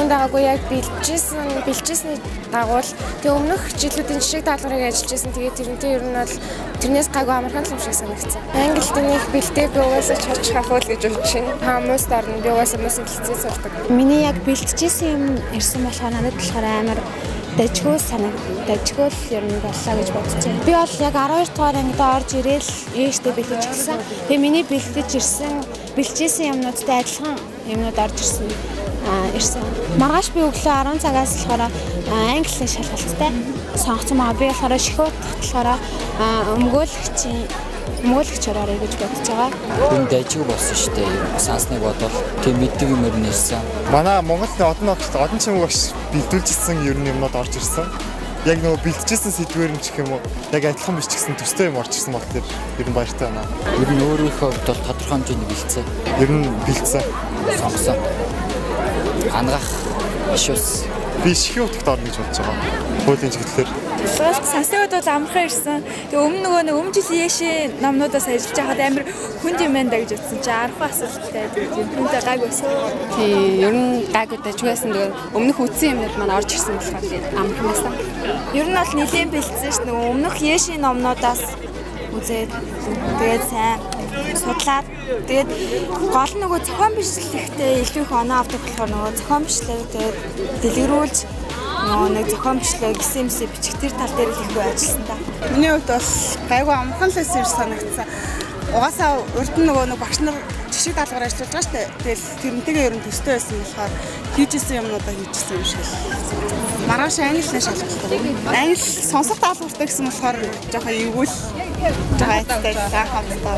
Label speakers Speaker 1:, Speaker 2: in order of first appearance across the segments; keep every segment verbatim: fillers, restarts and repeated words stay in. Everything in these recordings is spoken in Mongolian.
Speaker 1: хүнд байгаагүй яг бэлжсэн бэлжсэний дагуу тэг өмнөх жилүүдийн жишээ даалгаврыг ажиллаж байсан. Тэгээд тэрнтэй ер нь бол тэрнээс гайгүй амархан л юм шиг санагдсан. Англид нэг бэлдээгүй угаасаа чоч хахуул гэж бодож байна. Хамааст орно би угаасаа мөсөн хэлцээ сурдаг. Миний яг бэлтжсэн юм ирсэн болохоор надад болохоор амар дэжгүүл санаг дэжгүүл ер нь боллоо гэж бодож байна. Би бол яг аравдугаар дугаар ангид орж ирээл ээжтэй бэлдэж ирсэн. Тэгээ миний бэлдэж ирсэн бэлжсэн юмнуудтай адилхан юмнууд орж ирсэн. Аа ирсэн. Маргааш би өглөө арван цагаас болохоор англи шалгалттай сонгоцсон байгаа. Би болохоор шихүүд болохоор өмгөөлөгчийн өмгөөлөгчөөр орё гэж бодож байгаа.
Speaker 2: Хүн дэжиг болсон шүү дээ. Сансныг бодвол тэг мэддэг юм өрнөсөн.
Speaker 3: Манай Монголын одон огт одон чимэг багш бэлдүүлжсэн ер нь юмнууд орж ирсэн. Яг нөгөө бэлтжсэн сэдвэр нь ч гэх юм уу яг адилхан биш ч гэсэн төстэй юм орж ирсэн баг тэр ер нь баяртай байна.
Speaker 2: Ер нь өөрийнхөө хувьд бол тодорхой хэмжээний бэлдсэн.
Speaker 3: Ер нь бэлдсэн.
Speaker 2: Сонгосон. Ангаах ишүүс.
Speaker 3: Би шихийн утгад орно гэж бодож байгаа. Хуулийн чиглэлээр.
Speaker 4: Бас санснууд бол амархан ирсэн. Тэгээ өмнө нөгөө нэг өмнө жилийн яшээ номнуудаас ажиллаж байхад амар хүнд юм байна гэж утсан чи арга асуулттай тийм хүнтэй гайгүйсэн.
Speaker 1: Тий, ер нь гайгүй дэжгүйсэн. Тэгээ өмнөх үтсэн юмнууд маань орж ирсэн болохоор амархан байсан.
Speaker 4: Ер нь бол нэлээд бэлдсэн ш нөгөө өмнөх яшээ номнуудаас үзээд тэгээд сайн судлаад тэгээд гол нөгөө зохион бичлэгтээ илүү их оноо авдаг болохоор нөгөө зохион бичлэг тэгээд дэлгэрүүлж нөгөө нэг зохион бичлэг гэсэн юмсээ бичих тэр тал дээр л их ажилласан та.
Speaker 5: Миний хувьд бол гайгүй амархан л байсан санагдсан. Угаасаа урд нь нөгөө нэг багш нар жишээ даалгавар ажиллаж байгаа шүү дээ. Тэгэл тэрнтэйгээ ер нь төстэй байсан болохоор хийжсэн юмнуудаа хийжсэн юм шиг. Маргааш англиар шалгалдаг. Англи сонсох даалгавартай гэсэн болохоор жоохон эвгүй л жаатай хаалттай.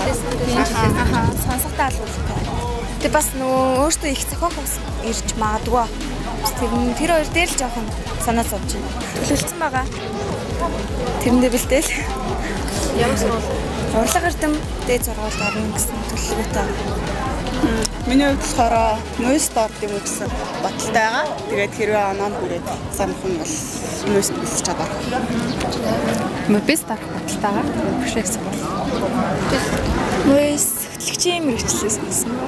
Speaker 4: Аа сонсох даалгавартай. Тэг бас нөгөө өөртөө их зохиох бас ирж магадгүй. Тэр тэр хоёр дээр л жоохон санаа зовж байна. Төлөвлөсөн байгаа. Тэрэндээ бэлдээл.
Speaker 1: Ямар сургууль?
Speaker 4: Урлаг эрдэм дээд сургуульд орно гэсэн төлөвлөгөөтэй.
Speaker 5: Миний хувьд болохоор мөст орд юм гэсэн бодолтой байгаа. Тэгээд хэрвээ оноо хүрээд санахын бол мөст бэлдэж чадах.
Speaker 1: Мөст орох бодолтой байгаа. Бишээс бол.
Speaker 4: Мөс хөтлөгчийн мэргэжлээс сонсон.